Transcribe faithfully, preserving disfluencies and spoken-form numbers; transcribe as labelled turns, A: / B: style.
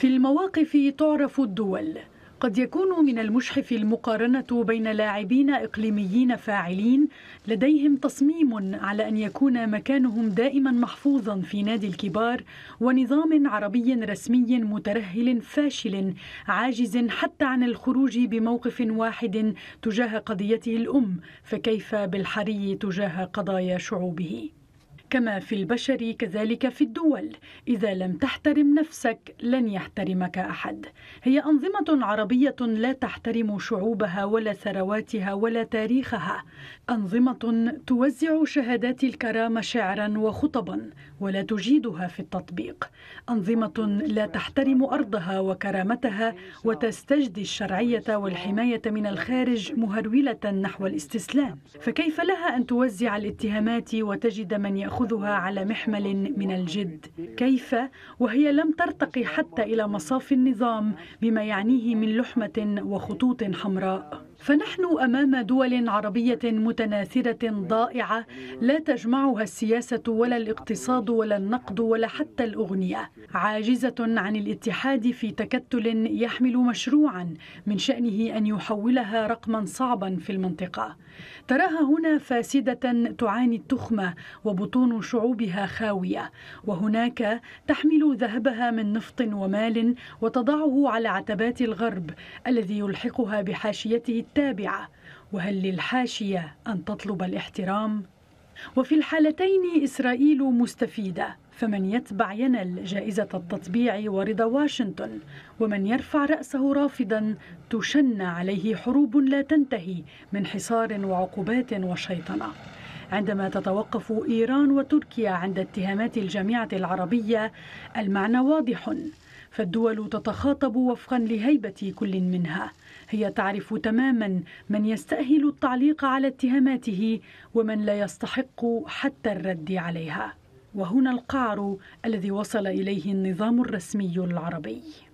A: في المواقف تعرف الدول. قد يكون من المشحف المقارنة بين لاعبين إقليميين فاعلين لديهم تصميم على أن يكون مكانهم دائما محفوظا في نادي الكبار، ونظام عربي رسمي مترهل فاشل عاجز حتى عن الخروج بموقف واحد تجاه قضيته الأم، فكيف بالحري تجاه قضايا شعوبه؟ كما في البشر كذلك في الدول، إذا لم تحترم نفسك لن يحترمك أحد. هي أنظمة عربية لا تحترم شعوبها ولا ثرواتها ولا تاريخها، أنظمة توزع شهادات الكرامة شعرا وخطبا ولا تجيدها في التطبيق، أنظمة لا تحترم أرضها وكرامتها وتستجدي الشرعية والحماية من الخارج مهرولة نحو الاستسلام. فكيف لها أن توزع الاتهامات وتجد من يأخذ خذها على محمل من الجد؟ كيف وهي لم ترتقي حتى إلى مصاف النظام بما يعنيه من لحمة وخطوط حمراء؟ فنحن أمام دول عربية متناثرة ضائعة لا تجمعها السياسة ولا الاقتصاد ولا النقد ولا حتى الأغنية، عاجزة عن الاتحاد في تكتل يحمل مشروعا من شأنه أن يحولها رقما صعبا في المنطقة. تراها هنا فاسدة تعاني التخمة وبطون شعوبها خاوية، وهناك تحمل ذهبها من نفط ومال وتضعه على عتبات الغرب الذي يلحقها بحاشيته التابعة. وهل للحاشية أن تطلب الاحترام؟ وفي الحالتين إسرائيل مستفيدة، فمن يتبع ينل جائزة التطبيع ورضا واشنطن، ومن يرفع رأسه رافضا تشن عليه حروب لا تنتهي من حصار وعقوبات وشيطنة. عندما تتوقف إيران وتركيا عند اتهامات الجامعة العربية المعنى واضح، فالدول تتخاطب وفقا لهيبة كل منها. هي تعرف تماما من يستأهل التعليق على اتهاماته ومن لا يستحق حتى الرد عليها. وهنا القعر الذي وصل إليه النظام الرسمي العربي.